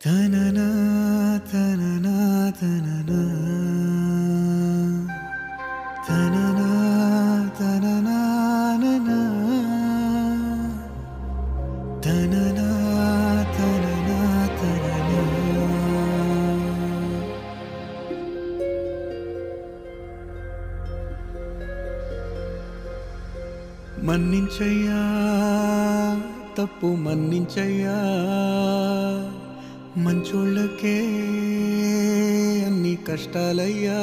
తననా తననా తననా తననా తననా ననా తననా తననా తననా మన్నించయ్యా తప్పు మన్నించయ్యా మంచోళ్ళకే అన్ని కష్టాలయ్యా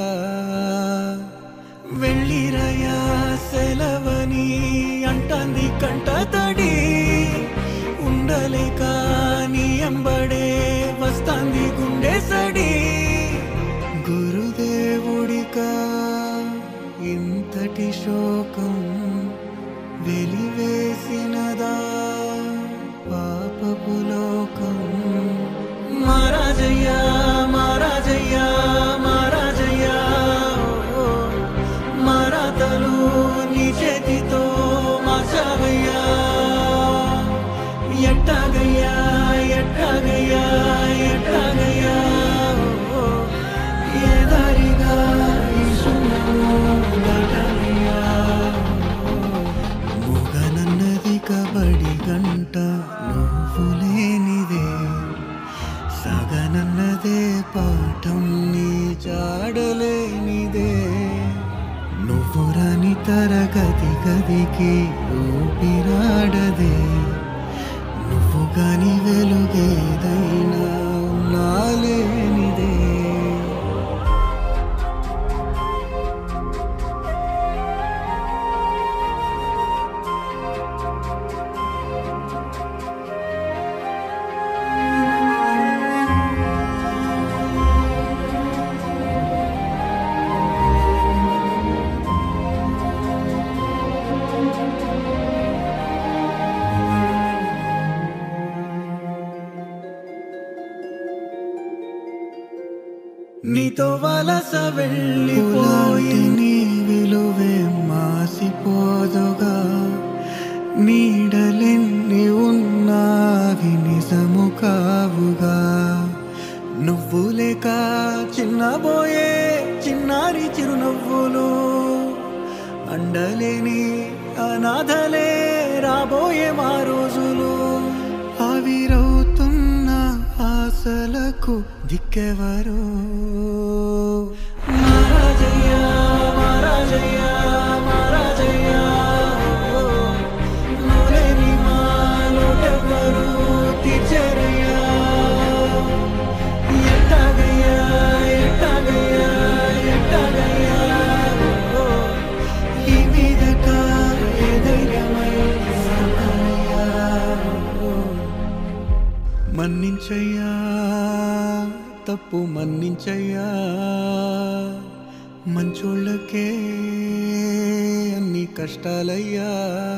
వెళ్ళిరయ్యా సెలవని అంటాంది కంట తడి ఉండలేక నీ ఎంబడే వస్తాంది గుండె సడి గురుదేవుడికా ఇంతటి శోకం వెలివేసినదా పాపపు లోకం మహారాజయ్యా మహారాజయ్యా మహారాజయ్యా మరాతలు నీ చేతితో మార్చావయ్యా ఎట్టాగయ్యా ఎట్టాగయ్యా ఎట్టాగయ్యా ఏ దారిగా ఈ సున్నము దాటాలయ్యా మూగనన్నది కబడి గంట నువ్వు లేనిదే సగనన్నదే పాఠం నీ జాడలేనిదే నువ్వు రాని తరగతి గదికి ఊపిరాడదే నువ్వు గాని వెలుగేదైనా నాలేనిదే నీతో వలస వెళ్ళిపోయి నీ విలువే మాసిపోదుగా నీడలెన్ని ఉన్నావి నిజము కావుగా నువ్వు లేక చిన్నబోయే చిన్నారి చిరునవ్వులు అండలేని అనాథలే రాబోయే మా రోజులు ఆవిరవుతున్న ఆశలకు దిక్కెవరో మహారాజయ్యా మహారాజయ్యా మహారాజయ్యా నువ్వులేని మా లోటెవ్వరు తీర్చరయ్యా ఎట్టాగయ్యా ఎట్టాగయ్యా ఎట్టాగయ్యా ఈ మీదట ఏ ధైర్యమై సాగాలయ్యా మన్నించయ్యా తప్పు మన్నించయ్యా మంచోళ్ళకే అన్ని కష్టాలయ్యా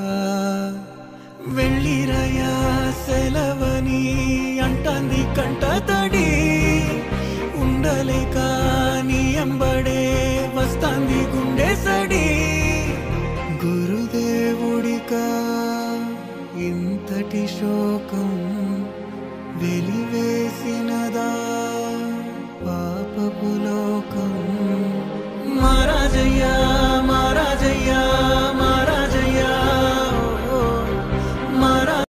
వెళ్ళిరయ్యా సెలవని అంటాంది కంట తడి ఉండలేక నీ ఎంబడే వస్తాంది గుండె సడి గురుదేవుడికా ఇంతటి శోకం వెలివేసినదా పాపపు లోకం మహారాజయ్యా మహారాజయ్యా